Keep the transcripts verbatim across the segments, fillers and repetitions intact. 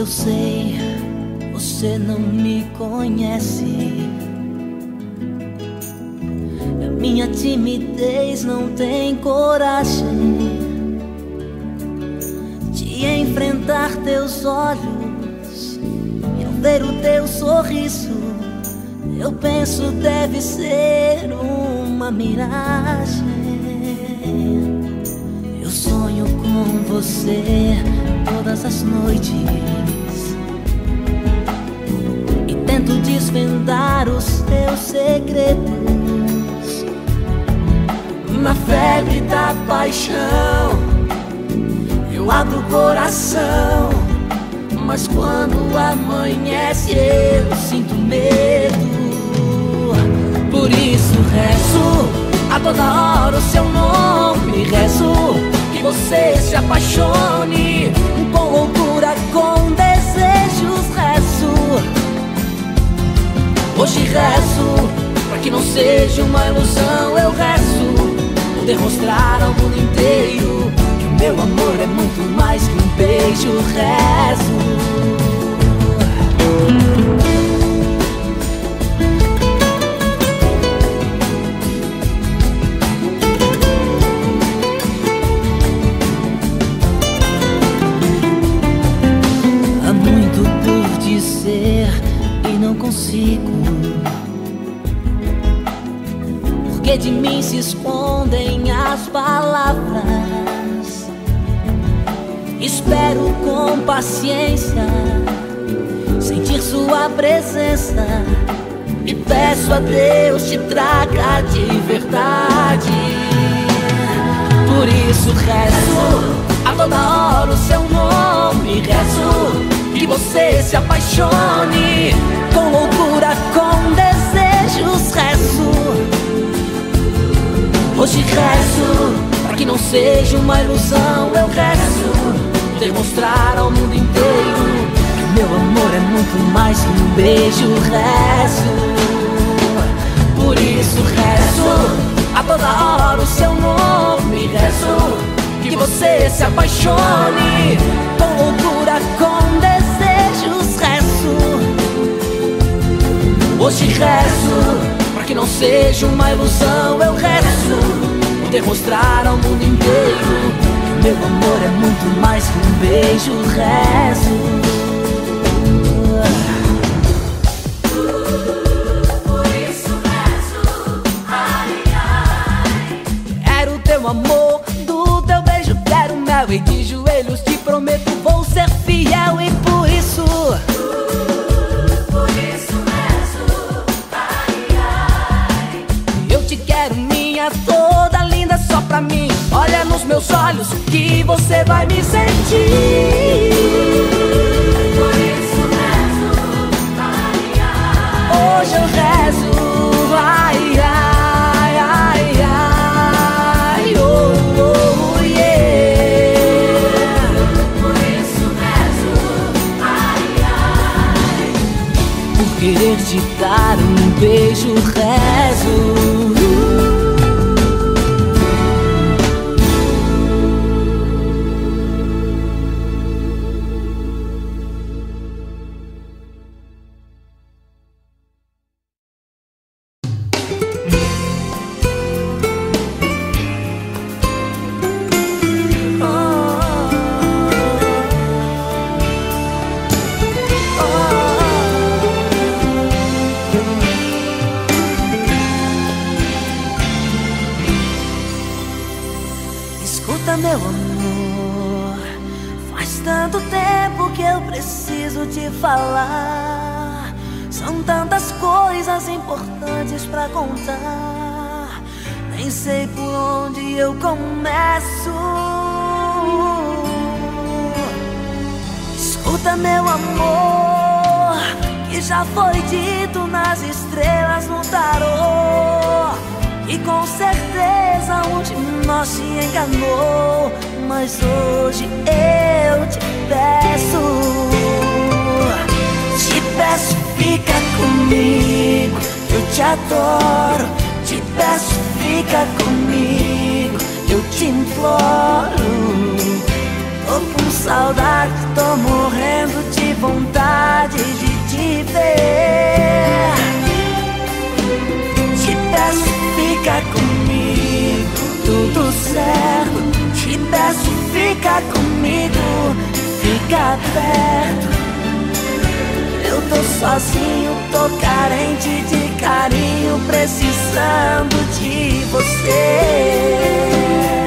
Eu sei, você não me conhece. A minha timidez não tem coragem de enfrentar teus olhos. E ao ver o teu sorriso, eu penso deve ser uma miragem. Eu sonho com você todas as noites e tento desvendar os teus segredos. Na febre da paixão eu abro o coração, mas quando amanhece eu sinto medo. Por isso rezo a toda hora o seu nome, rezo que você se apaixone com loucura, com desejos, rezo. Hoje rezo pra que não seja uma ilusão, eu rezo poder mostrar ao mundo inteiro que o meu amor é muito mais que um beijo, rezo. E não consigo, porque de mim se escondem as palavras. Espero com paciência sentir sua presença e peço a Deus te traga de verdade. Por isso rezo a toda hora o seu nome, rezo que você se apaixone com loucura, com desejos, rezo. Hoje rezo pra que não seja uma ilusão, eu rezo poder mostrar ao mundo inteiro que o meu amor é muito mais que um beijo, rezo. Por isso rezo a toda hora o seu nome, rezo que você se apaixone com loucura, com desejos, rezo. Hoje rezo pra que não seja uma ilusão, eu rezo poder mostrar ao mundo inteiro que o meu amor é muito mais que um beijo, rezo. Por isso rezo, ai, ai. Quero teu amor, do teu beijo quero mel, e de joelhos te prometo vou ser fiel. E por isso, por isso rezo, ai, ai. Eu te quero minha, toda linda só pra mim. Olha nos meus olhos que você vai me sentir. Por isso rezo, ai, ai. Hoje eu rezo, ai, ai, ai, ai, oh, oh, yeah. Por isso rezo, ai, ai. Por querer te dar um beijo, rezo. Escuta, meu amor, faz tanto tempo que eu preciso te falar. São tantas coisas importantes pra contar, nem sei por onde eu começo. Escuta, meu amor, que já foi dito nas estrelas, no tarô, e com certeza um de nós se enganou. Mas hoje eu te peço, te peço, fica comigo, eu te adoro. Te peço, fica comigo, eu te imploro. Tô com saudade, tô morrendo de vontade de te ver. Te peço, fica comigo, tudo certo. Te peço, fica comigo, fica perto. Eu tô sozinho, tô carente de carinho, precisando de você.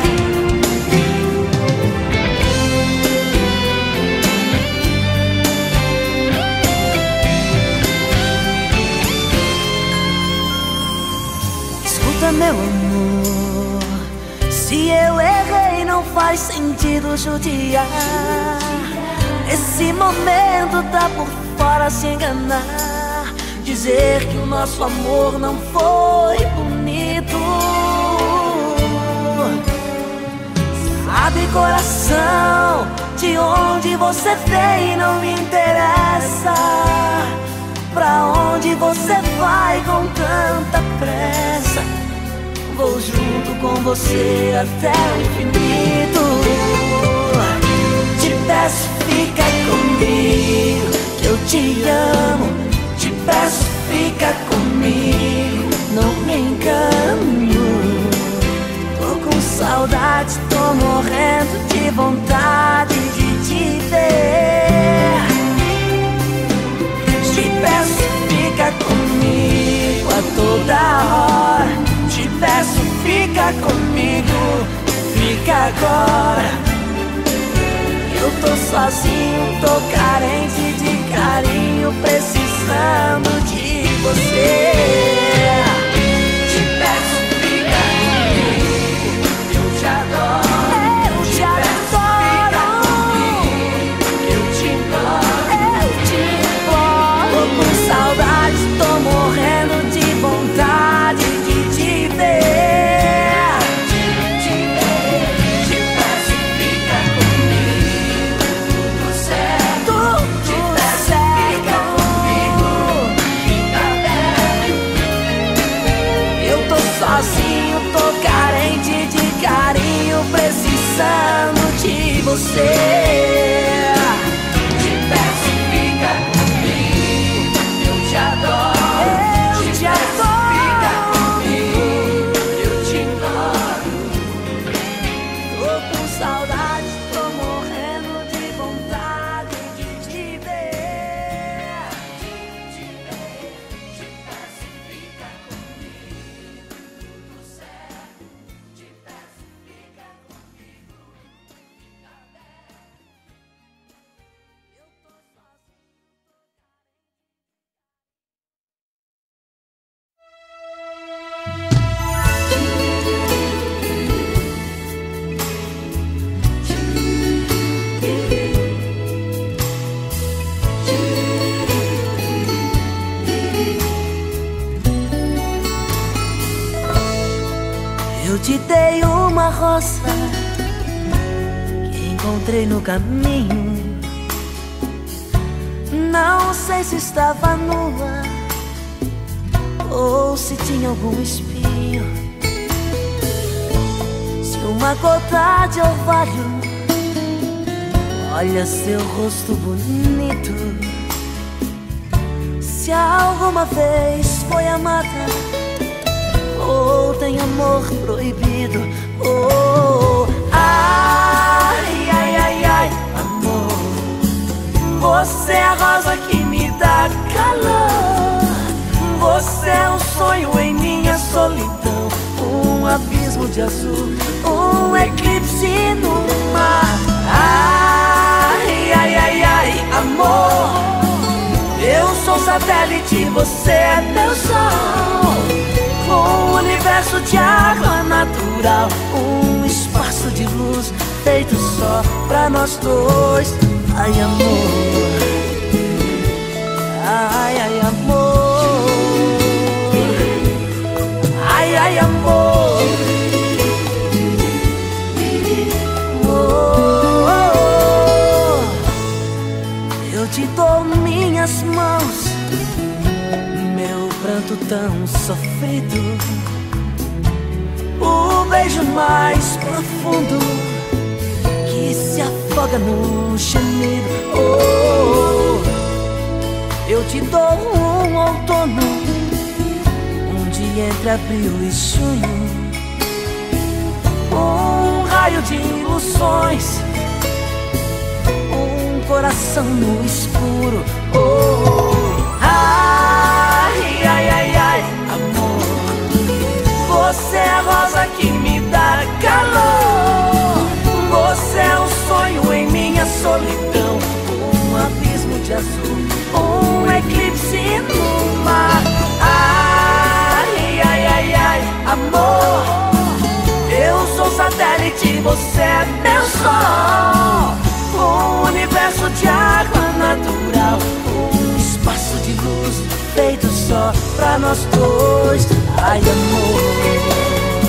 Escuta, meu amor, se eu errei não faz sentido judiar. Esse momento tá por fora, se enganar, dizer que o nosso amor não foi bonito. Sabe, coração, de onde você vem não me interessa. Pra onde você vai com tanta pressa? Vou junto com você até o infinito. Te peço, fica comigo, que eu te amo. Te peço, fica comigo, não me engano. Tô com saudade, tô morrendo de vontade de te ver. Te peço, fica comigo a toda hora. Te peço, fica comigo, fica agora. Eu tô sozinho, tô carente de carinho, precisando de você. Te peço, fica comigo, eu te adoro. Eu te adoro. Eu te imploro. Eu te imploro. Tô com saudade, tô morrendo de vontade de te ver. Sozinho, tô carente de carinho, precisando de você. Te peço, fica comigo, eu te adoro. Eu te adoro. Fica comigo, eu te imploro. Tô com saudade, tô morrendo de vontade de te ver. Te ver, te peço, fica comigo. Eu te dei uma rosa que encontrei no caminho. Não sei se estava nua ou se tinha algum espinho. Se uma gota de orvalho olha seu rosto bonito. Se alguma vez foi amada ou tem amor proibido. Oh, ai, ai, ai, ai, amor, você é a rosa que me dá calor. Você é um sonho em minha solidão, um abismo de azul, um eclipse no mar. Ai, ai, ai, ai, amor, eu sou satélite, você é meu sol. Um universo de água natural, um espaço de luz feito só pra nós dois. Ai, amor, ai, ai, amor, ai, ai, amor. Oh, oh, oh. Eu te dou minhas mãos, meu pranto tão sofrido, o beijo mais profundo que se afasta afoga no gemido. Oh, eu te dou um outono, um dia entre abril e junho, um raio de ilusões, um coração no escuro. Oh, ai, ai, ai, ai, amor, você é a rosa que me dá calor. Você é um sonho em minha solidão, um abismo de azul, um eclipse no mar. Ai, ai, ai, ai, amor, eu sou satélite, você é meu sol. Um universo de água natural, um espaço de luz feito só pra nós dois. Ai, amor.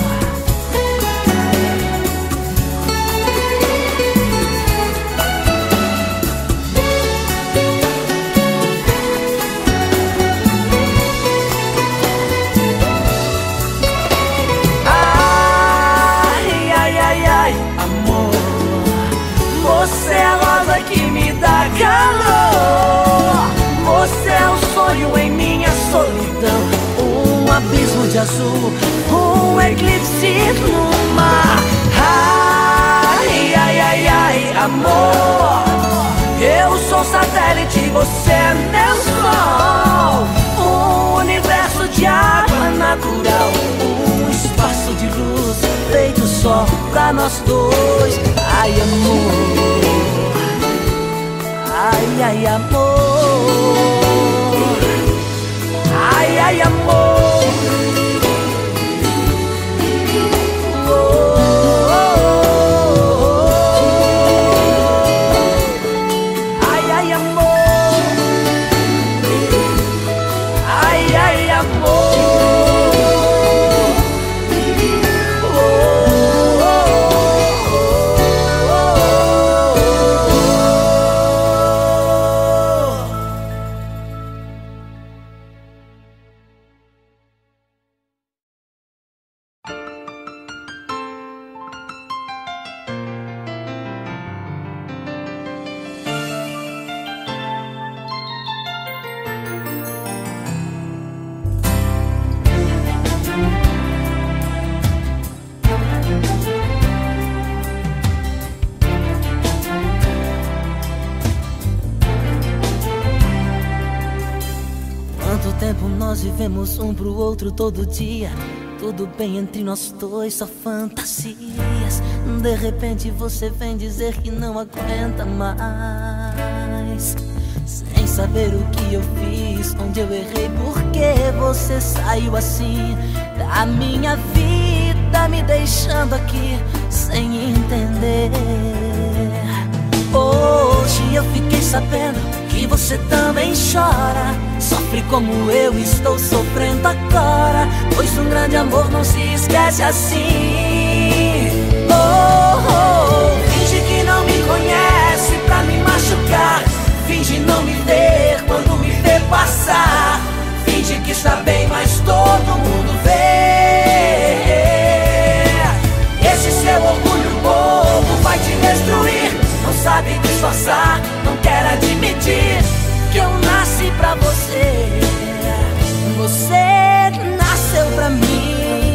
Você é a rosa que me dá calor. Você é um sonho em minha solidão, um abismo de azul, um eclipse no mar. Ai, ai, ai, ai, amor, eu sou satélite, você é meu sol. Um universo de água natural, um espaço de luz feito só pra nós dois. Ai, amor, ai, ai, amor, ai, ai, amor. Oh, oh, oh, oh. Ai, ai, amor, ai, ai, amor. Nós vivemos um pro outro todo dia, tudo bem entre nós dois, só fantasias. De repente você vem dizer que não aguenta mais, sem saber o que eu fiz, onde eu errei, porque você saiu assim da minha vida, me deixando aqui sem entender. Hoje eu fiquei sabendo que você também chora, sofre como eu estou sofrendo agora, pois um grande amor não se esquece assim. Oh, oh, finge que não me conhece pra me machucar, finge não me ver quando me vê passar, finge que está bem, mas todo mundo vê. Esse seu orgulho bobo vai te destruir, não sabe disfarçar, não quer admitir que eu nasci pra você, você nasceu pra mim.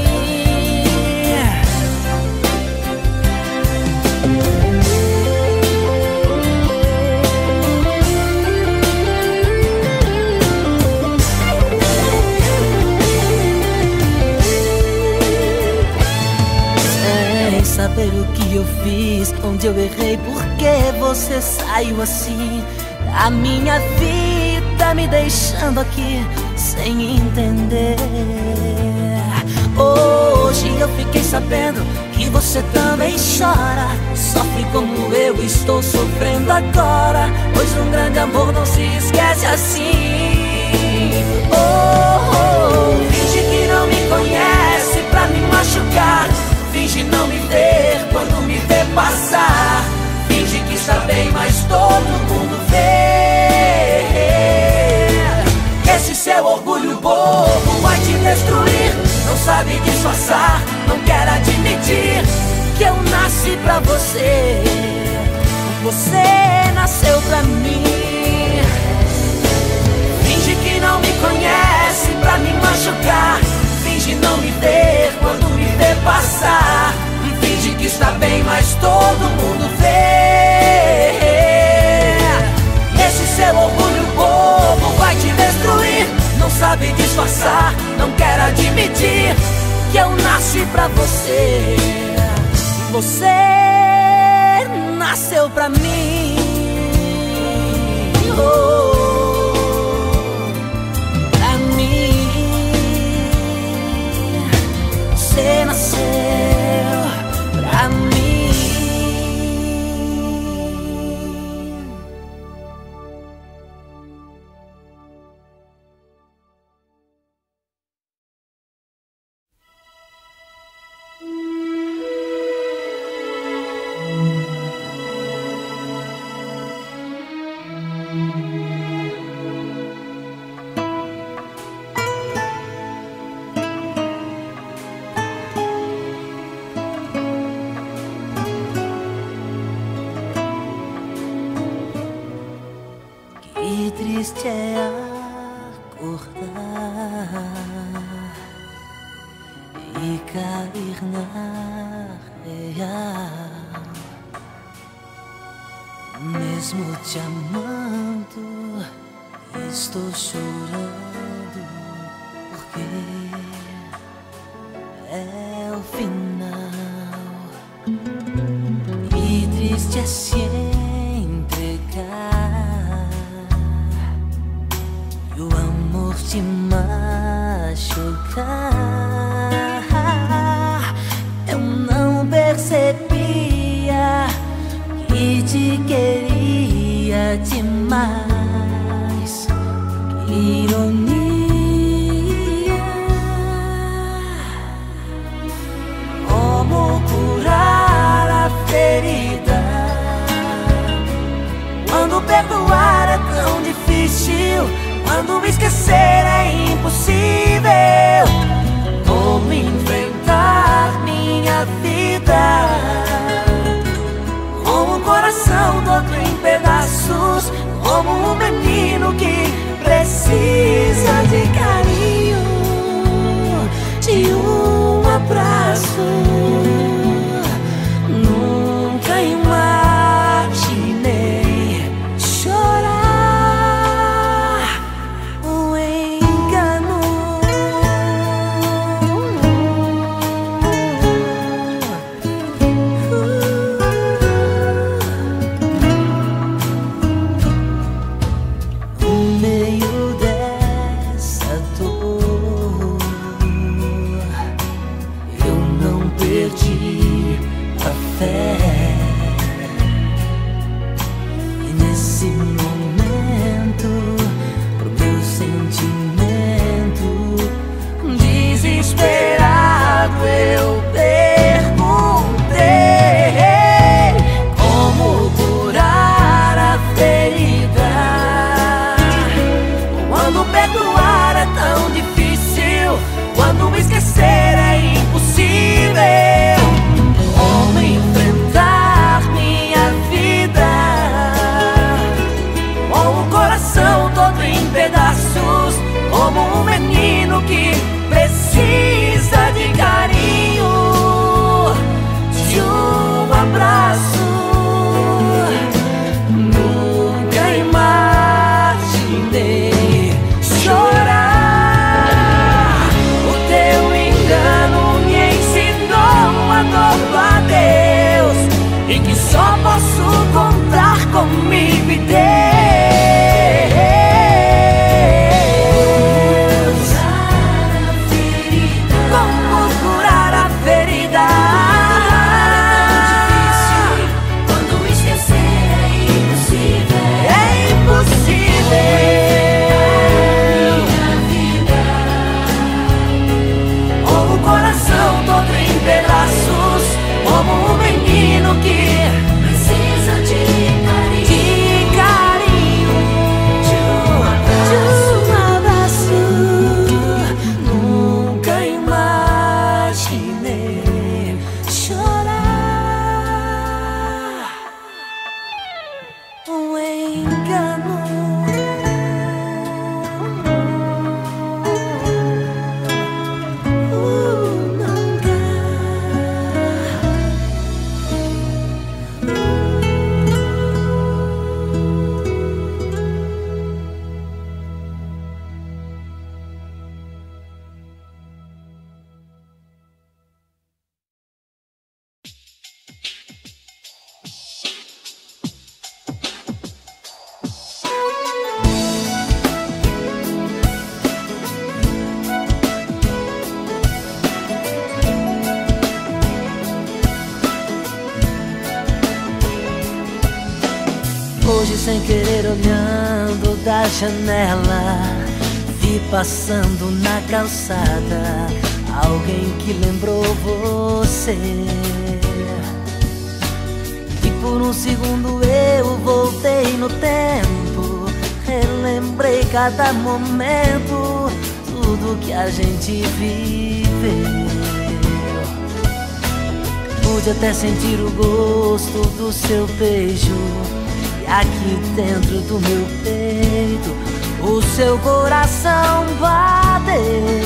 Sem saber o que eu fiz, onde eu errei, porque você saiu assim da minha vida, me deixando aqui sem entender. Hoje eu fiquei sabendo que você também chora, sofre como eu estou sofrendo agora, pois um grande amor não se esquece assim. Oh, oh, finge que não me conhece pra me machucar, finge não me ver quando me vê passar, finge que está bem, mas todo mundo vê. Esse seu orgulho bobo vai te destruir, não sabe disfarçar, não quer admitir que eu nasci pra você, Você nasceu pra mim. Finge que não me conhece pra me machucar. Finge não me ver quando me vê passar. Finge que está bem, mas todo mundo vê. Esse seu orgulho bobo vai te destruir. Não sabe disfarçar, não quer admitir que eu nasci pra você. Você nasceu pra mim. Oh, pra mim. Você nasceu pra mim. Que triste é acordar e cair na real. Mesmo te amando, estou chorando porque é o final. E triste é se entregar e o amor te machucar. Eu não percebia que te queria demais. Que ironia. Como curar a ferida quando perdoar é tão difícil, quando esquecer é impossível? Como enfrentar minha vida com o coração todo em pedaços, como um menino que precisa de carinho, de um abraço. Nunca imaginei chorar um engano. No meio dessa dor, eu não perdi a fé. E nesse momento, pro meu sentimento desesperado, eu perguntei como curar a ferida quando perdoar é tão difícil, quando esquecer é impossível. Como enfrentar minha vida com o coração todo em pedaços, como um menino que precisa de carinho, de um abraço. Nunca imaginei chorar. O teu engano me ensinou a dor a Deus, e que só posso contar comigo e Deus. Curar a ferida sem querer olhando da janela, vi passando na calçada alguém que lembrou você. E por um segundo eu voltei no tempo, relembrei cada momento, tudo que a gente viveu. Pude até sentir o gosto do seu beijo, e aqui dentro do meu peito o seu coração bater.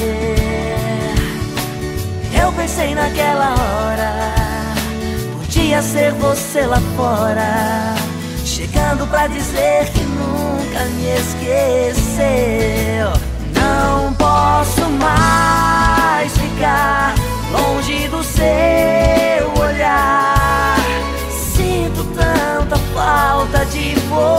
Eu pensei naquela hora, podia ser você lá fora, chegando pra dizer que nunca me esqueceu. Não posso mais ficar longe do seu olhar, sinto tanta falta de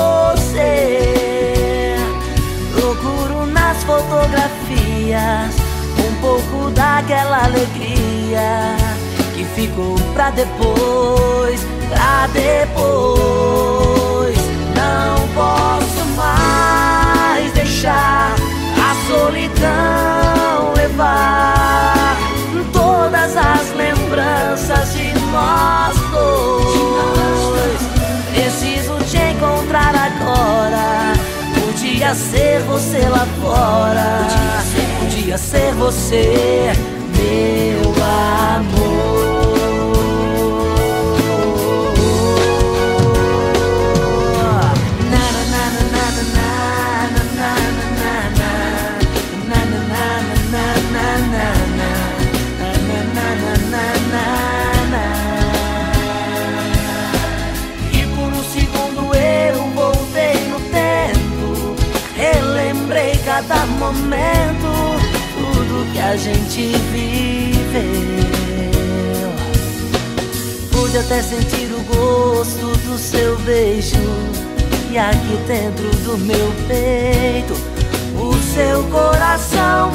você. Procuro nas fotografias um pouco daquela alegria que ficou pra depois, pra depois. Não posso mais deixar a solidão levar todas as lembranças de nós dois. Preciso te encontrar agora, podia ser você lá fora, podia ser você, meu amor. E por um segundo eu voltei no tempo, relembrei cada momento, tudo que a gente viveu. Pude até sentir o gosto do seu beijo, e aqui dentro do meu peito o seu coração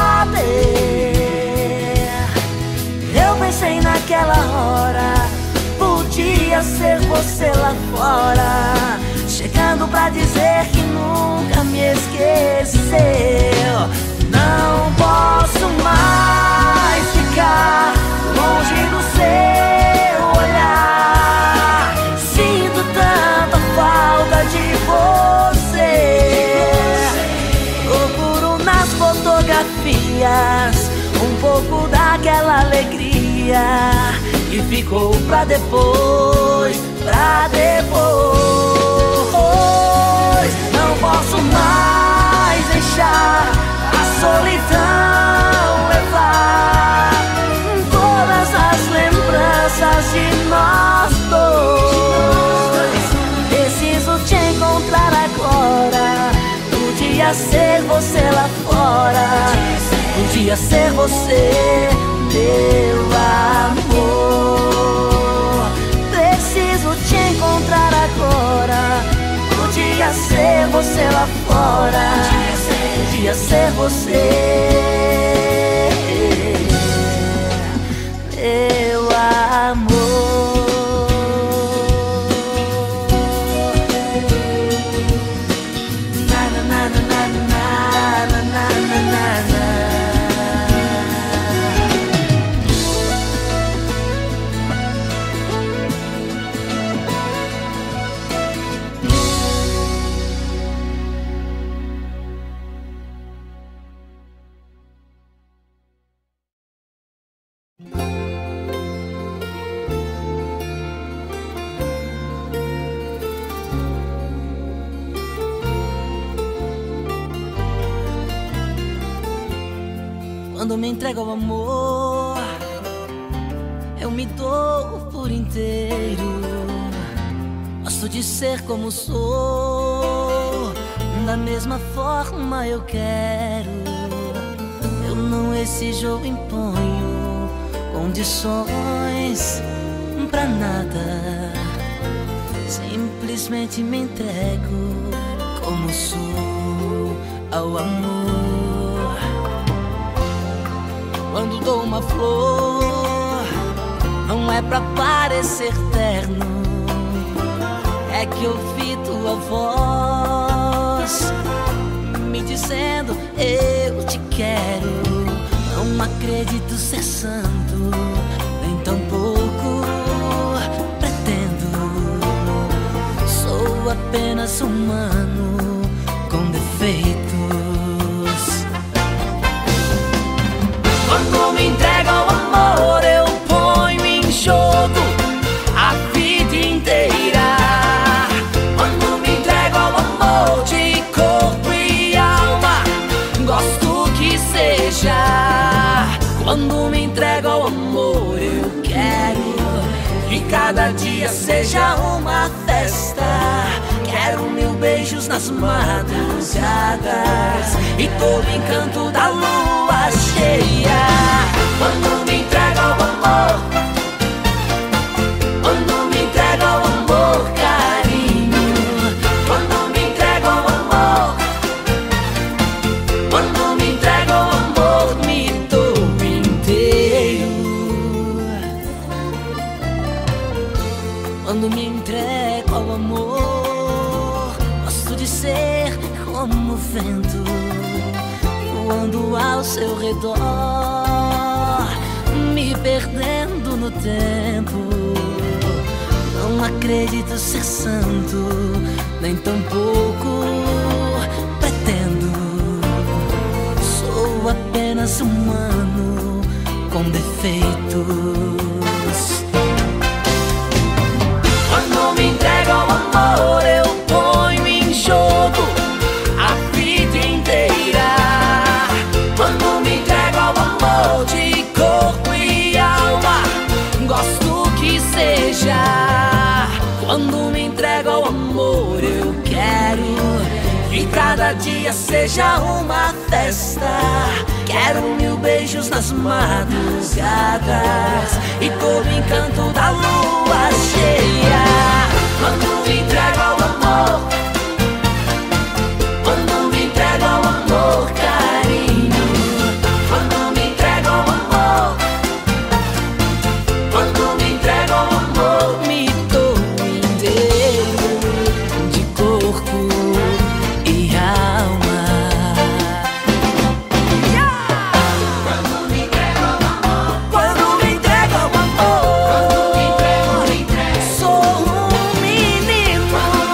bater. Eu pensei naquela hora, podia ser você lá fora, chegando pra dizer que nunca me esqueceu. Não posso mais ficar longe do seu olhar, sinto tanta falta de você. Procuro nas fotografias um pouco daquela alegria que ficou pra depois, pra depois. Não posso mais deixar a solidão levar todas as lembranças de nós dois. Preciso te encontrar agora, podia ser você lá fora, podia ser você, meu amor. Preciso te encontrar agora, podia ser você lá fora, podia ser você, meu amor. Na na na na na na na na na na. Quando me entrego ao amor, eu me dou por inteiro. Gosto de ser como sou, da mesma forma eu quero. Eu não exijo ou imponho condições pra nada, simplesmente me entrego como sou ao amor. Quando dou uma flor, não é pra parecer terno, é que eu fito tua voz me dizendo eu te quero. Não acredito ser santo, nem tampouco pretendo. Sou apenas humano com defeitos. Quando me entrego ao amor, eu ponho em jogo a vida inteira. Quando me entrego ao amor de corpo e alma, gosto que seja. Quando me entrego ao amor, eu quero que cada dia seja uma festa. Quero mil beijos nas madrugadas e todo encanto da lua cheia. Quando me entrego ao amor, quando me entrego ao amor, carinho. Quando me entrego ao amor, quando me entrego ao amor, me dou inteiro. Quando me entrego ao amor, gosto de ser como o vento, voando ao seu redor, me perdendo no tempo. Não acredito ser santo, nem tampouco pretendo. Sou apenas humano com defeitos. Quando me entrego ao amor, eu ponho em jogo a vida inteira. Quando me entrego ao amor de corpo e alma, gosto que seja. Quando me entrego ao amor, eu quero que cada dia seja uma festa. Quero mil beijos nas madrugadas e todo encanto da lua cheia. Quando me entrego ao amor, quando me entrego ao amor, carinho. Quando me entrego ao amor, quando me entrego ao amor, me dou inteiro de corpo e alma. Quando me entrego ao amor, quando me entrego ao amor, quando me entrego, me entrego. Sou um menino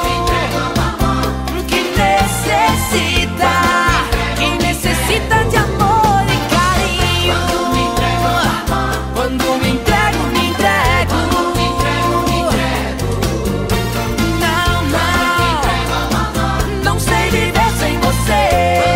que necessita, que necessita de amor e carinho. Quando me entrego, me entrego. Não, não, não sei viver sem você.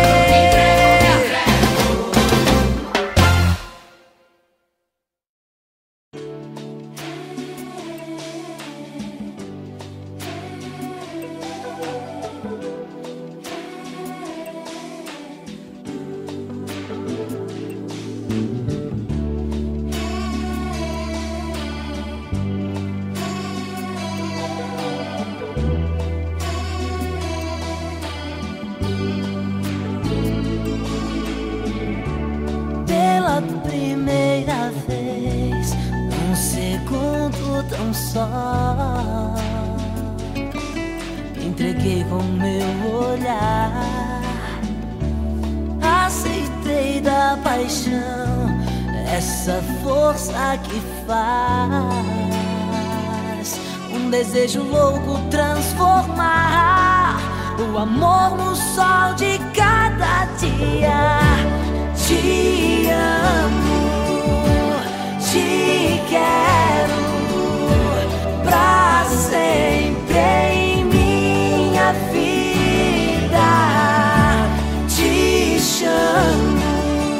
Pela primeira vez, num segundo tão só, me entreguei com meu olhar. Aceitei da paixão essa força que faz um desejo louco transformar o amor no sol de cada dia. Te amo, te quero pra sempre em minha vida. Te chamo,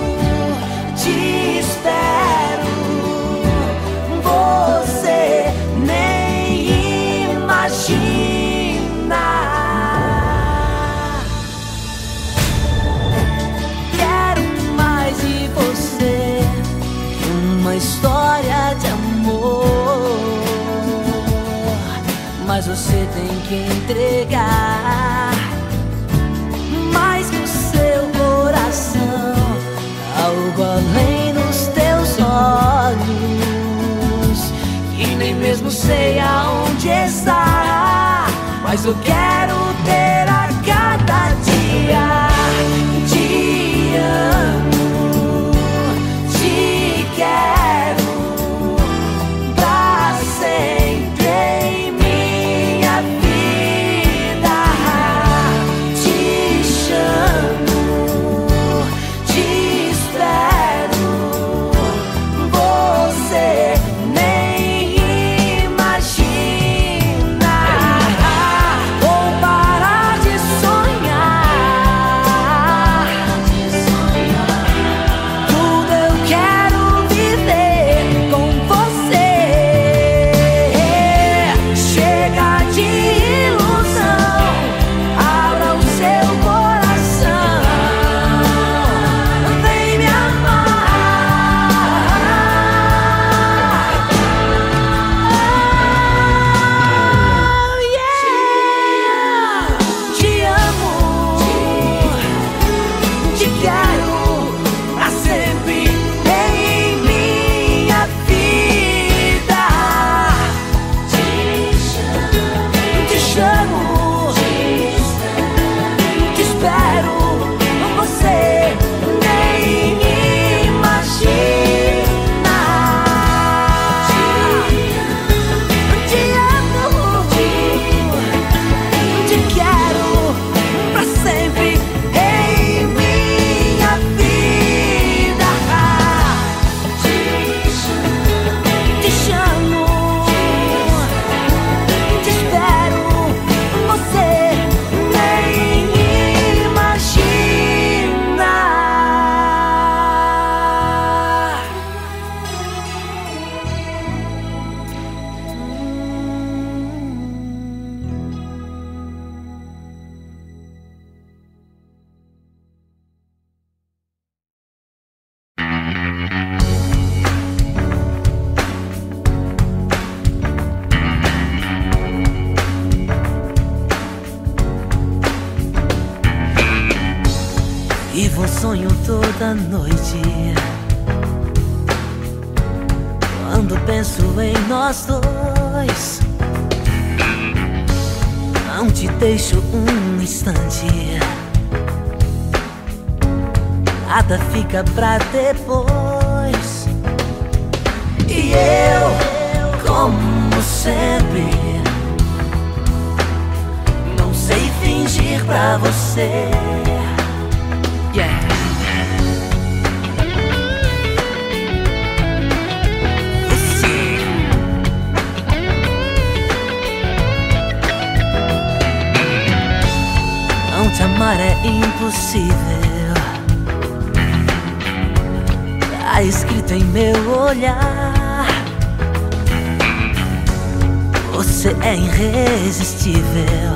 te espero, você nem imagina. Quero mais de você, uma história de amor, mas você tem que entregar mais que o seu coração, algo além nos teus olhos, que nem mesmo sei aonde está, mas mas eu quero ter a cada dia. Te amo, te quero pra sempre em minha vida. Te chamo, te espero, você nem imagina. Vou parar de sonhar, tudo eu quero viver com você. Chega de ilusão, abra o seu coração, vem me amar. Oh, yeah. Te amo, te quero pra sempre em minha vida. Te chamo, te espero, você nem imagina. Te amo, te quero pra sempre em minha vida. Te chamo, te espero, você nem imagina. Vivo um sonho toda noite, quando penso em nós dois. Não te deixo um instante, nada fica pra depois. E eu, como sempre, não sei fingir pra você. Yeah. Você. Não te amar é impossível, tá escrito em meu olhar. Você é irresistível,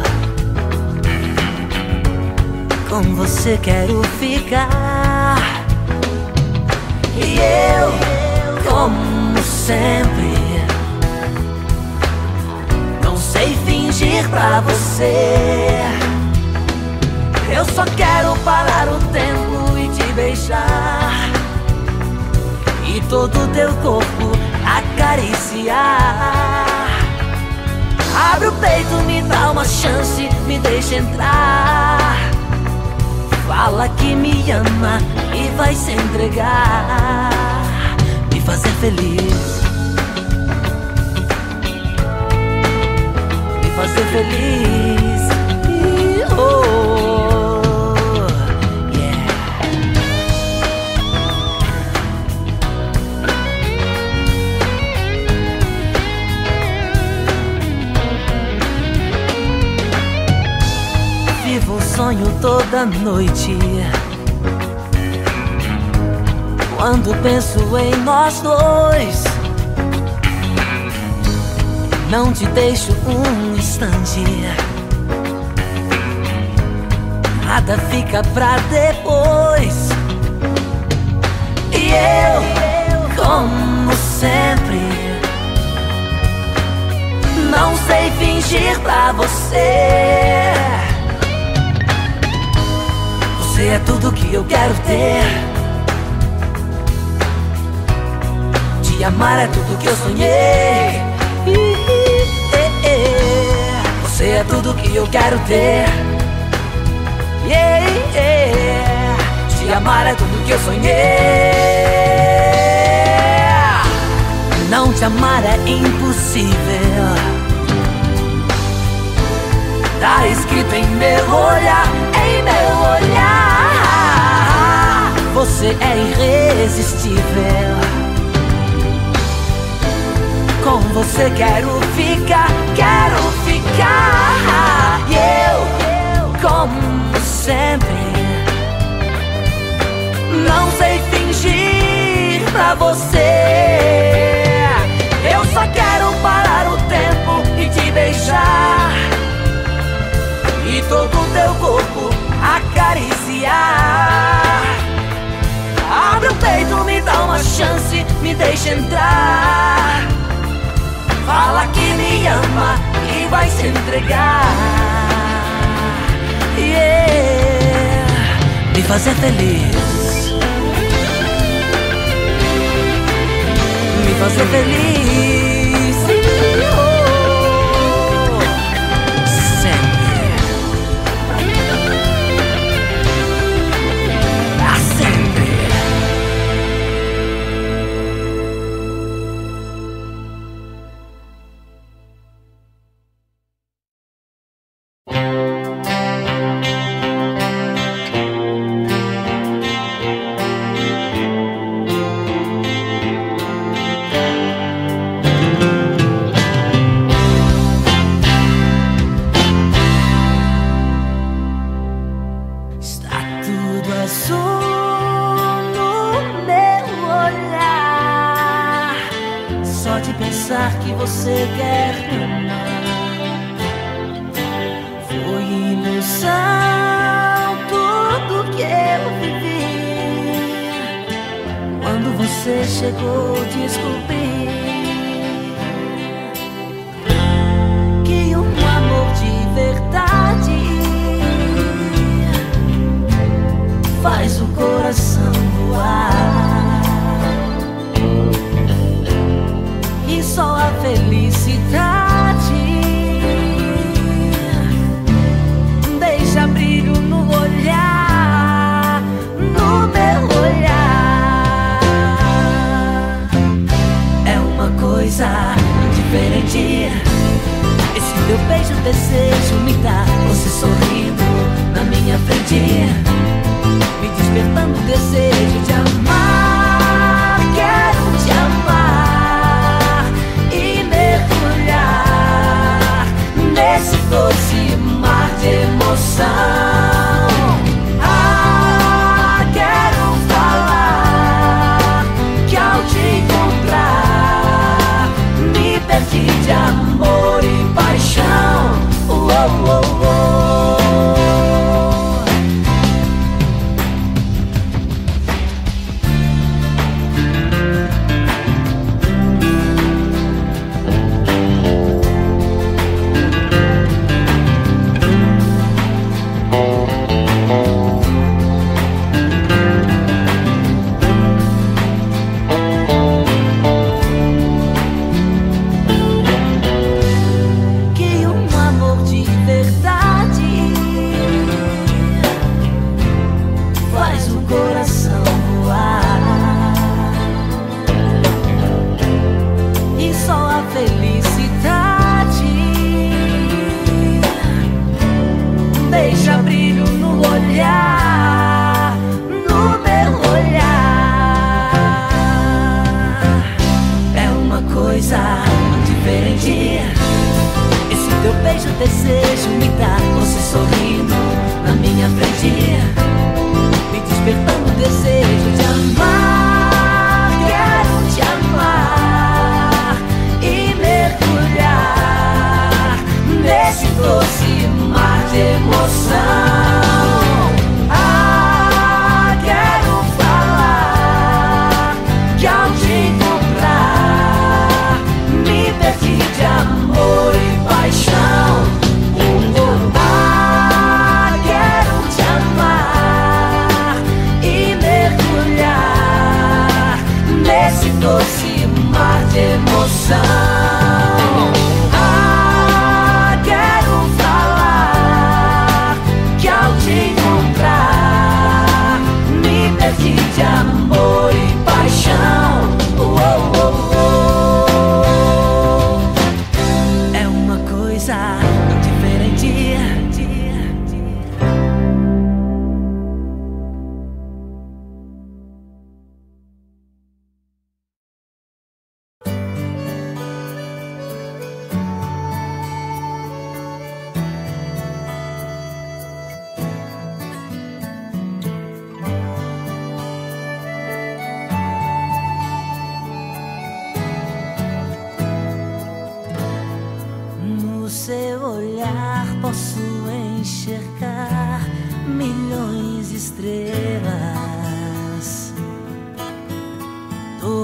com você quero ficar. E eu, como sempre, não sei fingir pra você. Eu só quero parar o tempo e te beijar, e todo teu corpo acariciar. Abre o peito, me dá uma chance, me deixa entrar. Fala que me ama e vai se entregar, me fazer feliz, me fazer feliz. Oh, yeah. Vivo um sonho toda noite, quando penso em nós dois. Não te deixo um instante, nada fica pra depois. E eu, como sempre, não sei fingir pra você. Você é tudo que eu quero ter, te amar é tudo que eu sonhei. Você Você é tudo que eu quero ter. Yeah, yeah. Te amar é tudo que eu sonhei. Não te amar é impossível. Tá escrito em meu olhar, em meu olhar. Você é irresistível. Com você quero ficar, quero ficar. E eu, como sempre, não sei fingir pra você. Eu só quero parar o tempo e te beijar, e todo o teu corpo acariciar. Abre o peito, me dá uma chance, me deixa entrar. Fala que me ama e vai se entregar. Yeah. Me fazer feliz, me fazer feliz. Oh. Sempre, pra sempre. Que você quer me amar foi ilusão, tudo que eu vivi. Quando você chegou, descobri que um amor de verdade faz o coração voar. E só a felicidade deixa brilho no olhar, no meu olhar. É uma coisa diferente. Esse teu beijo, desejo me dá. Você sorrindo na minha frente, me despertando o desejo de amar. Quero te amar e mergulhar.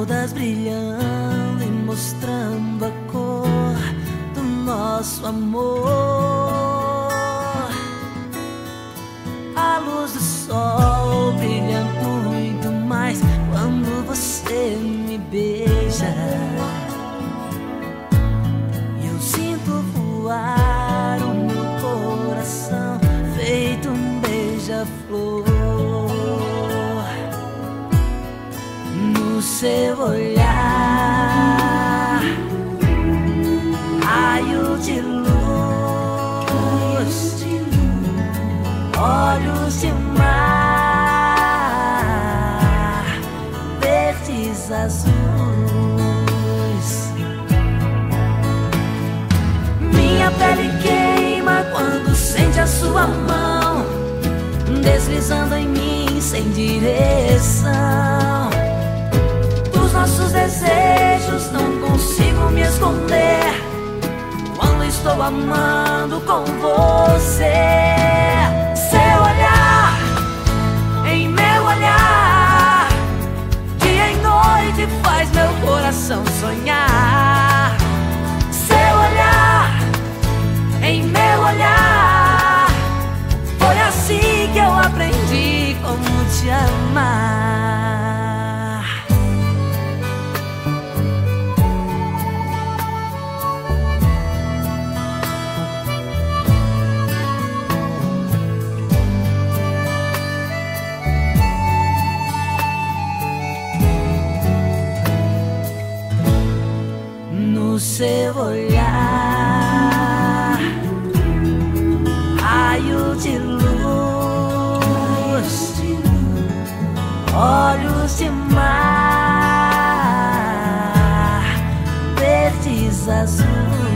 todas brilhando e mostrando a cor do nosso amor. A luz do sol brilha muito mais quando você me beija. Eu sinto voar o meu coração feito um beija-flor. No seu olhar, raio de luz, olhos de mar, verdes azuis. Minha pele queima quando sente a sua mão deslizando em mim sem direção. Dos nossos desejos não consigo me esconder quando estou amando com você. Seu olhar em meu olhar, dia e noite faz meu coração sonhar. Seu olhar em meu olhar, foi assim que eu aprendi como te amar. No seu olhar, raio de luz, olhos de mar, verdes azuis.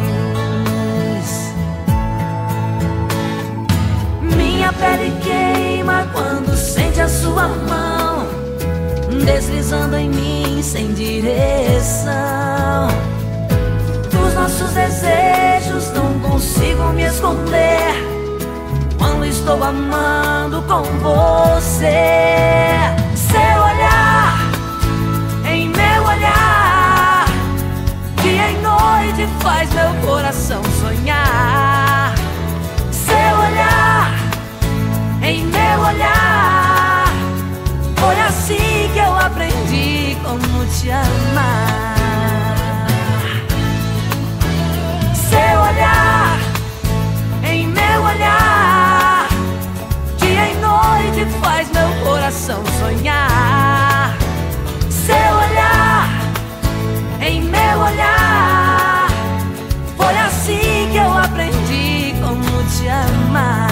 Minha pele queima quando sente a sua mão deslizando em mim sem direção. Dos nossos desejos não consigo me esconder quando estou amando com você. Seu olhar em meu olhar, dia e noite faz meu coração sonhar. Seu olhar em meu olhar, foi assim que eu aprendi como te amar. Seu olhar em meu olhar, dia e noite faz meu coração sonhar. Seu olhar em meu olhar, foi assim que eu aprendi como te amar.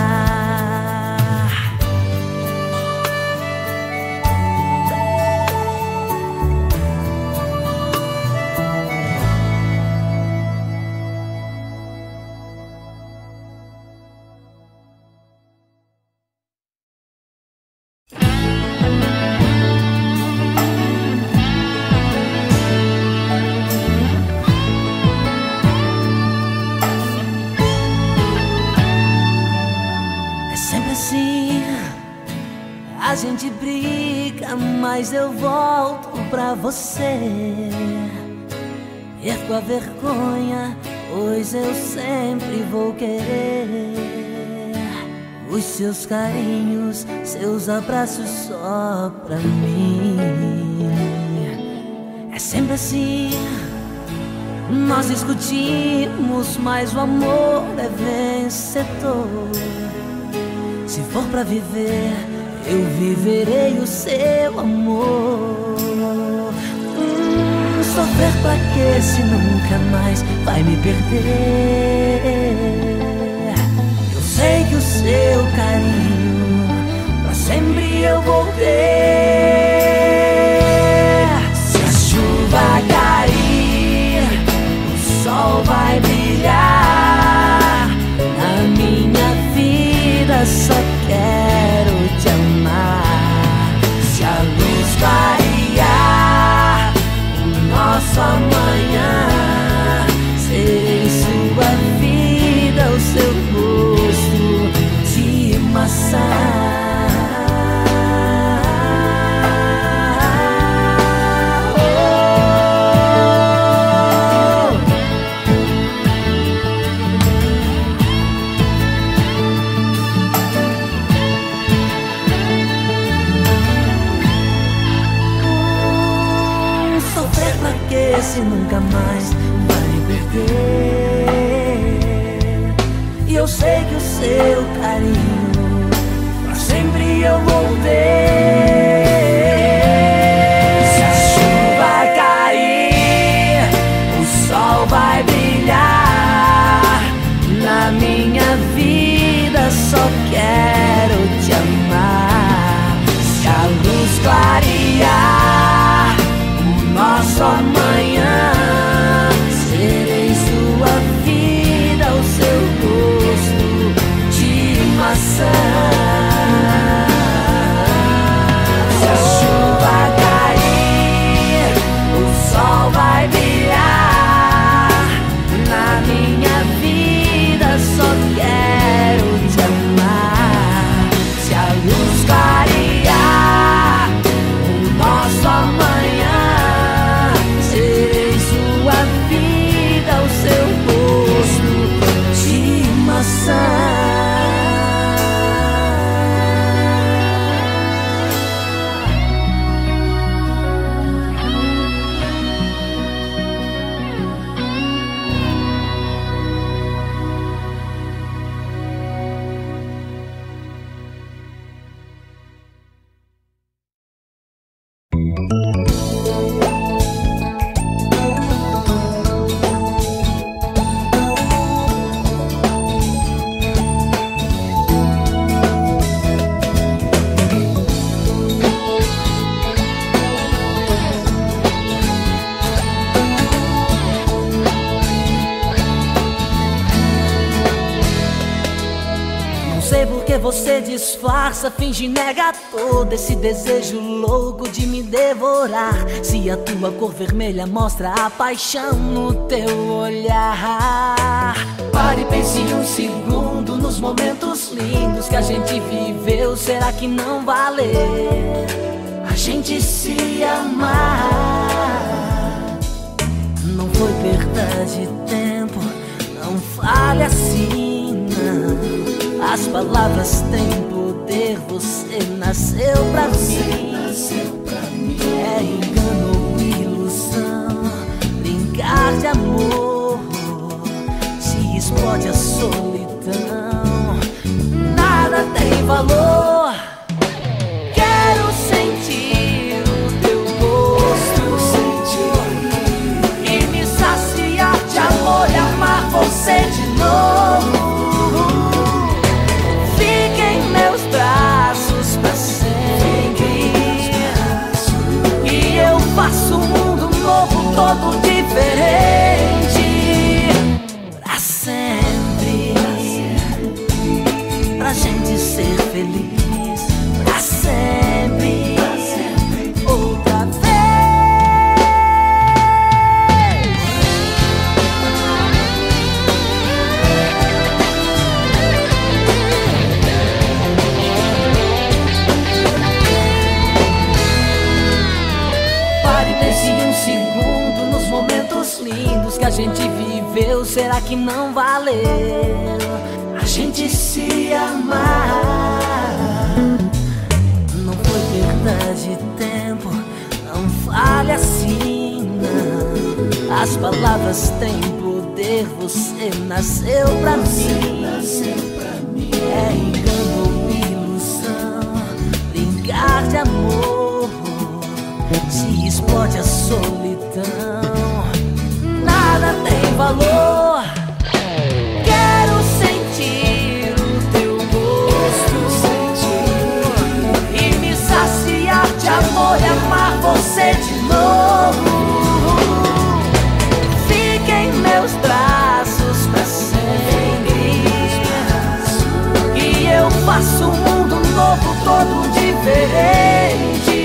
A gente briga, mas eu volto pra você. Perco a vergonha, pois eu sempre vou querer os seus carinhos, seus abraços só pra mim. É sempre assim, nós discutimos, mas o amor é vencedor. Se for pra viver, eu viverei o seu amor. Hum, sofrer pra quê se nunca mais vai me perder? Eu sei que o seu carinho pra sempre eu vou ter. Se a chuva cair, o sol vai brilhar. Na minha vida só quero te amar. Se a luz clarear o nosso amanhã, serei sua vida, o seu gosto de maçã. esqueça e nunca mais vai me perder. E eu sei que o seu carinho pra sempre eu vou ter. Se a chuva cair, o sol vai brilhar. Na minha vida só quero te amar. Se a luz clarear o nosso amanhã, serei sua vida, o seu gosto de maçã. Se a chuva cair, o sol vai brilhar. Na minha vida só quero te amar. Se a luz clarear o nosso amanhã, serei sua vida, o seu gosto de maçã. Você disfarça, finge, nega todo esse desejo louco de me devorar. Se a tua cor vermelha mostra a paixão no teu olhar. Pare e pense um segundo nos momentos lindos que a gente viveu. Será que não valeu a gente se amar? Não foi perda de tempo, não fale assim, não. As palavras têm poder, você nasceu pra mim. É engano ou ilusão, brincar de amor se explode a solidão. Nada tem valor. Quero sentir o teu gosto e me saciar de amor e amar você de novo. Faço um mundo novo, todo diferente. Pra sempre, pra gente ser feliz. Pra sempre, outra vez. Pense um segundo nos momentos lindos que a gente viveu. Será que não valeu a gente se amar? Não foi perda de tempo, não fale assim, não. As palavras têm poder, você nasceu pra mim. É engano ou ilusão, brincar de amor se explode a solidão. Nada tem valor. Quero sentir o teu gosto e me saciar de amor e amar você de novo. Fique em meus braços pra sempre e eu faço um mundo novo, todo diferente.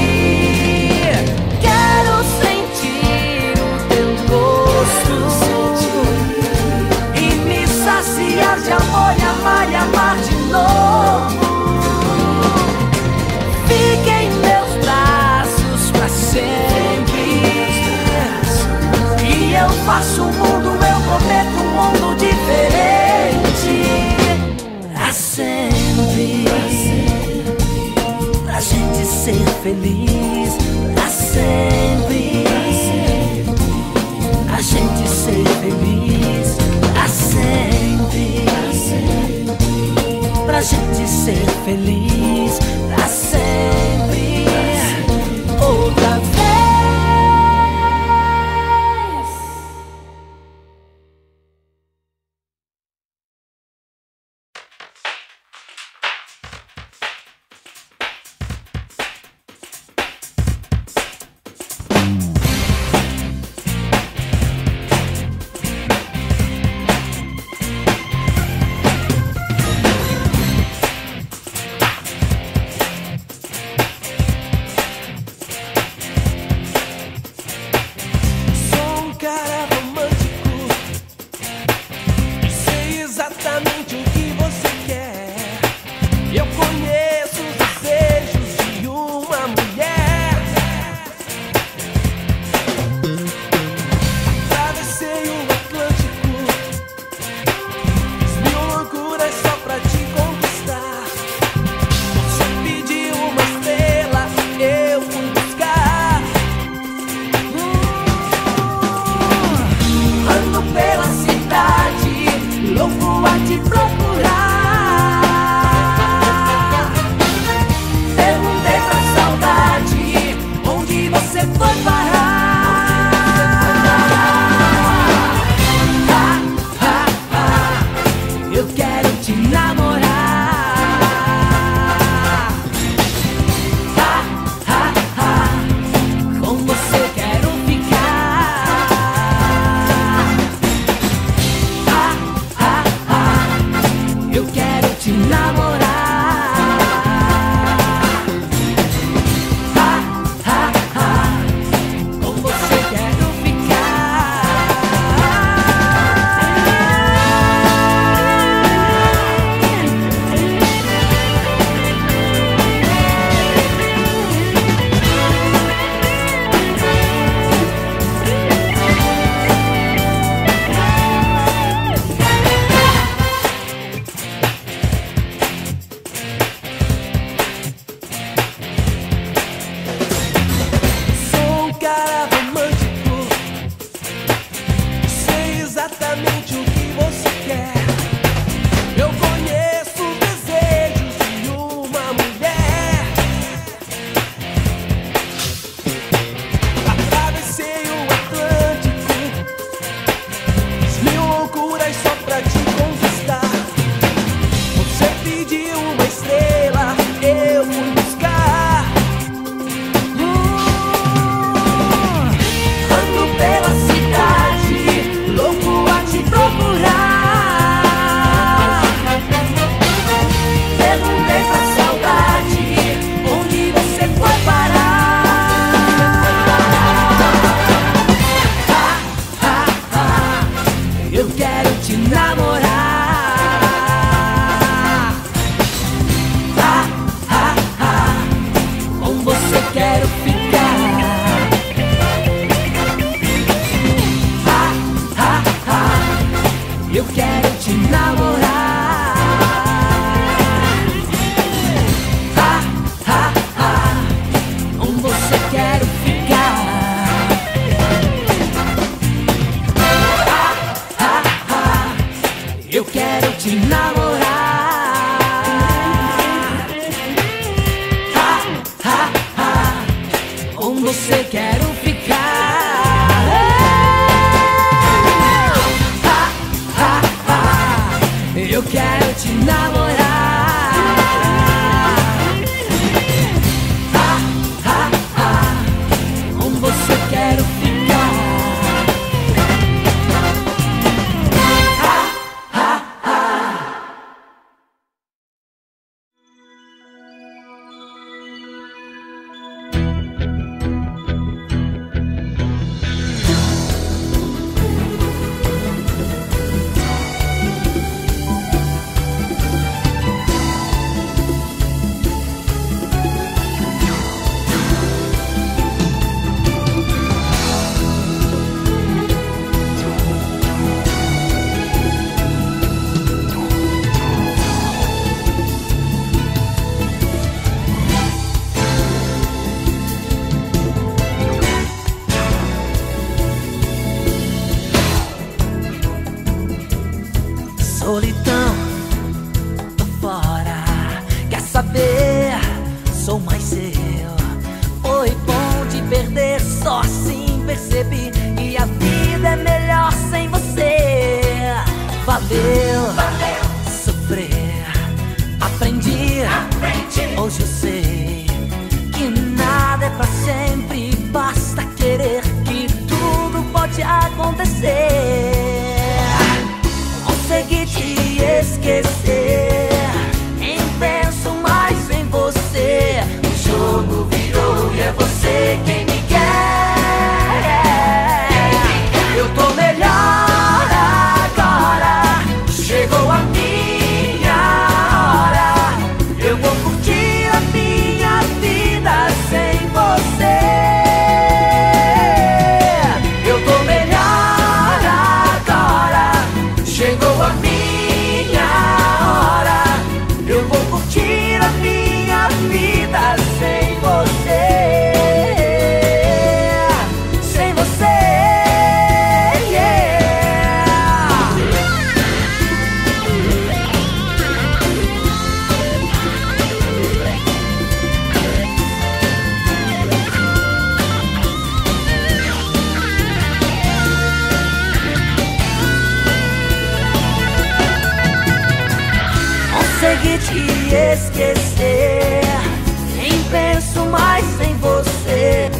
De amor e amar e amar de novo. Fique em meus braços pra sempre e eu faço um mundo, eu prometo um mundo diferente. Pra sempre, pra sempre. você quero ficar. Ah, ah, ah, eu quero te namorar. Ah, ah, ah, com você quero ficar. Ah, ah, ah. Solidão, tô fora. Quer saber? Sou mais seu. Foi bom te perder, só assim percebi que a vida é melhor sem você. Valeu, valeu sofrer. Aprendi, aprendi. Hoje eu sei que nada é pra sempre. Basta querer que tudo pode acontecer. Consegui te esquecer, nem penso mais em você. O jogo virou e é você quem me quer. Eu tô melhor agora, chegou a minha hora. Eu vou curtir a minha vida sem você. Eu tô melhor agora, chegou a minha hora. Eu vou curtir a minha vida sem você. Sem você, yeah. Consegui te esquecer, nem penso mais em você.